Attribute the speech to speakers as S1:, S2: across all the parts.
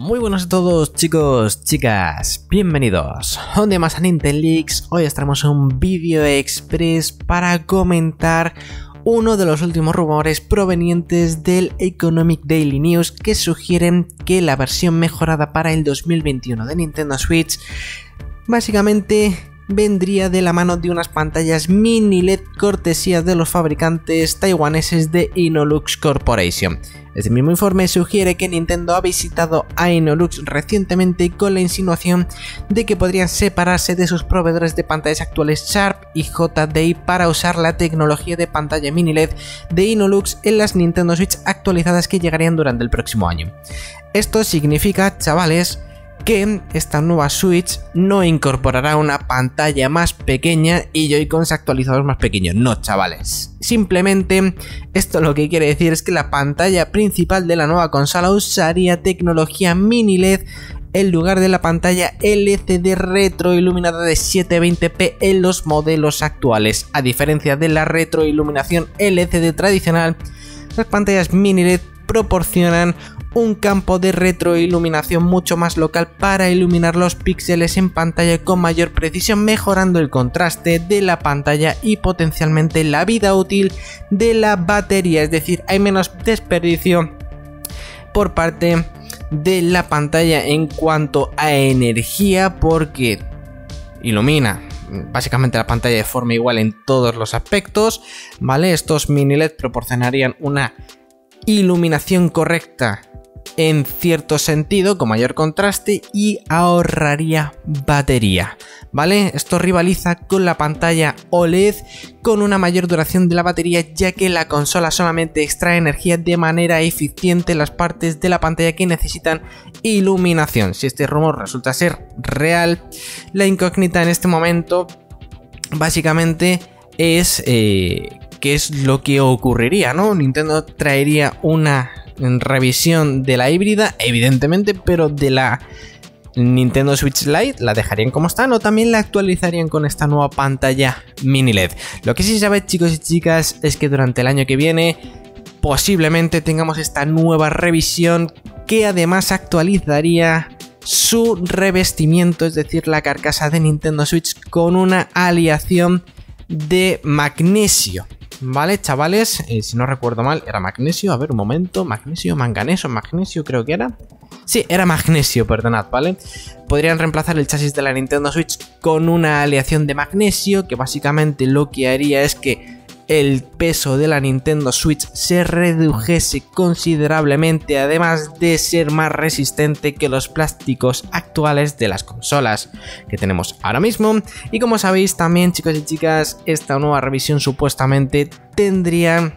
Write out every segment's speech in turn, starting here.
S1: Muy buenas a todos chicos, chicas, bienvenidos un día más a Nintendo Leaks. Hoy os traemos un vídeo express para comentar uno de los últimos rumores provenientes del Economic Daily News que sugieren que la versión mejorada para el 2021 de Nintendo Switch básicamente vendría de la mano de unas pantallas mini LED cortesía de los fabricantes taiwaneses de Innolux Corporation. Este mismo informe sugiere que Nintendo ha visitado a Innolux recientemente con la insinuación de que podrían separarse de sus proveedores de pantallas actuales Sharp y JDI para usar la tecnología de pantalla mini LED de Innolux en las Nintendo Switch actualizadas que llegarían durante el próximo año. Esto significa, chavales, que esta nueva Switch no incorporará una pantalla más pequeña y Joy-Cons actualizados más pequeños. No, chavales. Simplemente esto lo que quiere decir es que la pantalla principal de la nueva consola usaría tecnología mini LED en lugar de la pantalla LCD retroiluminada de 720p en los modelos actuales. A diferencia de la retroiluminación LCD tradicional, las pantallas mini LED proporcionan un campo de retroiluminación mucho más local para iluminar los píxeles en pantalla con mayor precisión, mejorando el contraste de la pantalla y potencialmente la vida útil de la batería, es decir, hay menos desperdicio por parte de la pantalla en cuanto a energía porque ilumina básicamente la pantalla de forma igual en todos los aspectos, ¿vale? Estos mini LED proporcionarían una iluminación correcta en cierto sentido, con mayor contraste y ahorraría batería, ¿vale? Esto rivaliza con la pantalla OLED con una mayor duración de la batería, ya que la consola solamente extrae energía de manera eficiente en las partes de la pantalla que necesitan iluminación. Si este rumor resulta ser real, la incógnita en este momento básicamente es qué es lo que ocurriría, ¿no? Nintendo traería una revisión de la híbrida, evidentemente, pero de la Nintendo Switch Lite la dejarían como están o también la actualizarían con esta nueva pantalla mini LED. Lo que sí sabéis, chicos y chicas, es que durante el año que viene posiblemente tengamos esta nueva revisión que además actualizaría su revestimiento, es decir, la carcasa de Nintendo Switch con una aleación de magnesio. Vale, chavales, si no recuerdo mal, era magnesio, a ver un momento, magnesio, manganeso, magnesio creo que era. Sí, era magnesio, perdonad, ¿vale? Podrían reemplazar el chasis de la Nintendo Switch con una aleación de magnesio que básicamente lo que haría es que el peso de la Nintendo Switch se redujese considerablemente, además de ser más resistente que los plásticos actuales de las consolas que tenemos ahora mismo. Y como sabéis también, chicos y chicas, esta nueva revisión supuestamente tendría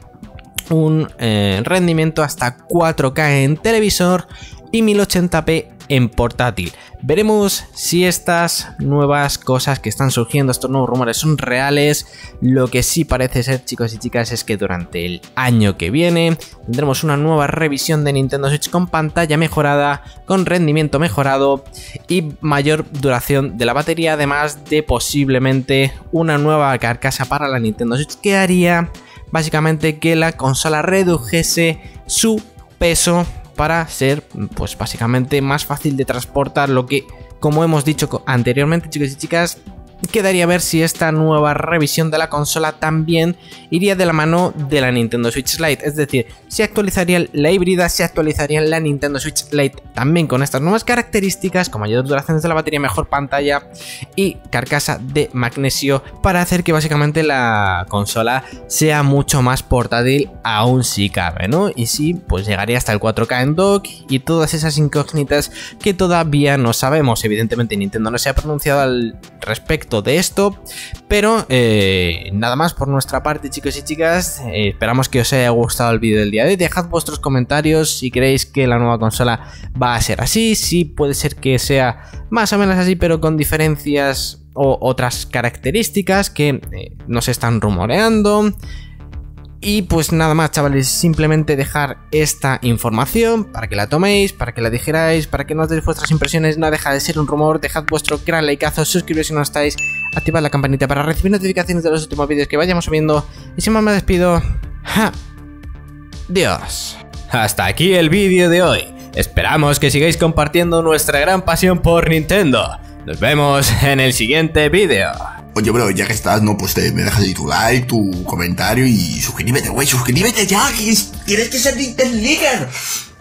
S1: un rendimiento hasta 4K en televisor y 1080p en portátil. Veremos si estas nuevas cosas que están surgiendo, estos nuevos rumores son reales. Lo que sí parece ser, chicos y chicas, es que durante el año que viene tendremos una nueva revisión de Nintendo Switch con pantalla mejorada, con rendimiento mejorado y mayor duración de la batería, además de posiblemente una nueva carcasa para la Nintendo Switch que haría básicamente que la consola redujese su peso para ser, pues básicamente más fácil de transportar, lo que, como hemos dicho anteriormente, chicos y chicas, quedaría ver si esta nueva revisión de la consola también iría de la mano de la Nintendo Switch Lite, es decir, se actualizaría la híbrida, se actualizaría la Nintendo Switch Lite también con estas nuevas características, con mayor duración de la batería, mejor pantalla y carcasa de magnesio para hacer que básicamente la consola sea mucho más portátil, aún si cabe, ¿no? Y sí, pues llegaría hasta el 4K en dock y todas esas incógnitas que todavía no sabemos. Evidentemente Nintendo no se ha pronunciado al respecto de esto, pero nada más por nuestra parte, chicos y chicas. Esperamos que os haya gustado el vídeo del día de hoy. Dejad vuestros comentarios si creéis que la nueva consola va a ser así, si puede ser que sea más o menos así pero con diferencias o otras características que nos están rumoreando. Y pues nada más, chavales, simplemente dejar esta información para que la toméis, para que la digeráis, para que nos deis vuestras impresiones. No deja de ser un rumor. Dejad vuestro gran likeazo, suscribiros si no estáis, activad la campanita para recibir notificaciones de los últimos vídeos que vayamos subiendo. Y sin más me despido. Adiós. Hasta aquí el vídeo de hoy. Esperamos que sigáis compartiendo nuestra gran pasión por Nintendo. Nos vemos en el siguiente vídeo.
S2: Oye, bro, ya que estás, ¿no? Pues me dejas ahí tu like, tu comentario y suscríbete, güey, suscríbete ya, que tienes que ser Nintendo Leaguer.